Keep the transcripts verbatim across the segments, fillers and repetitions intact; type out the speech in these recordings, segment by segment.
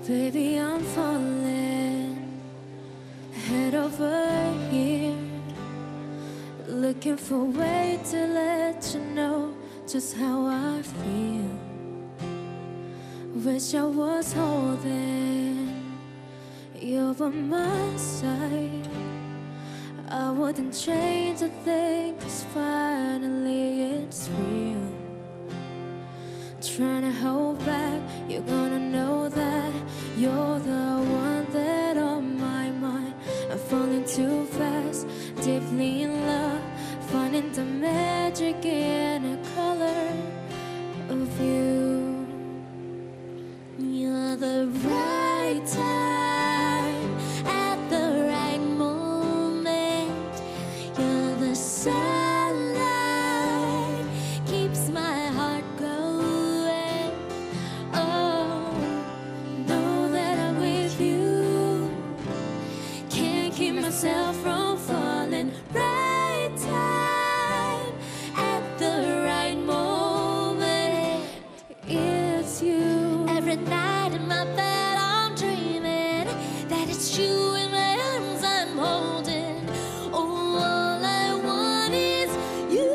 Baby, I'm falling head over here, looking for a way to let you know just how I feel. Wish I was holding you by my side. I wouldn't change a thing, 'cause finally it's real. Trying to hold back, you're gonna know that you're the one that on my mind. I'm falling too fast, deeply in love, finding the magic in the color of you. You're the right time at the right moment. You're the sunlight, keeps my heart going. Oh, know that I'm with you. Can't keep myself from falling. Right time at the right moment. It's you. Every night in my bed I'm dreaming that it's you in my arms I'm holding. Oh, all I want is you.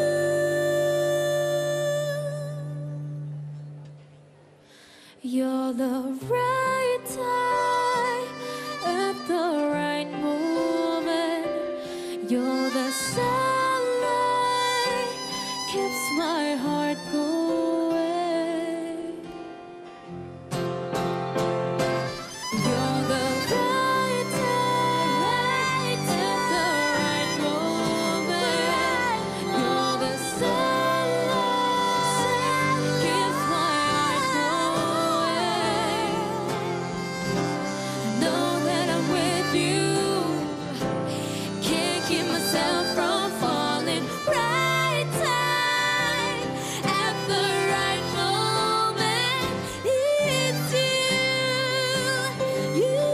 You're the right time at the right moment. You're the sunlight, keeps my heart going. You're the right time at the right moment. You're the sunlight, keeps my heart going. Know that I'm with you. Can't keep myself from falling. Right time at the right moment. It's you, you,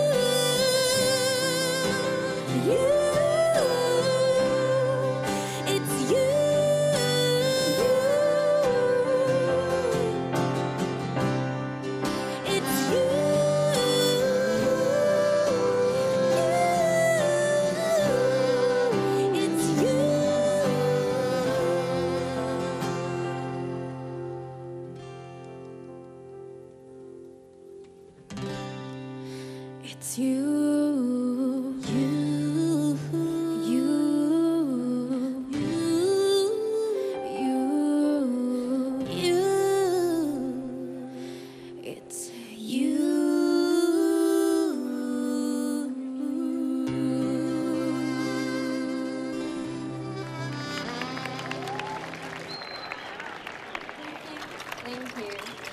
you. It's you, you. It's you, it's you. It's you, you, you, you, you, you. It's you. Thank you.